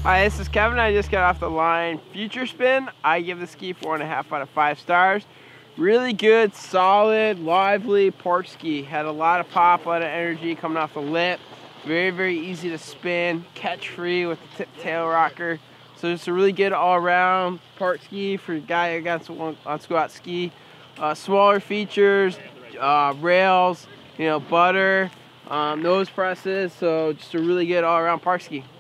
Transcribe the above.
Hi, this is Kevin. I just got off the line future spin. I give the ski 4.5 out of 5 stars. Really good, solid, lively park ski. Had a lot of pop, a lot of energy coming off the lip. Very, very easy to spin, catch free with the tip tail rocker. So it's a really good all-around park ski for a guy who wants to go out ski. Smaller features, rails, butter, nose presses. So just a really good all-around park ski.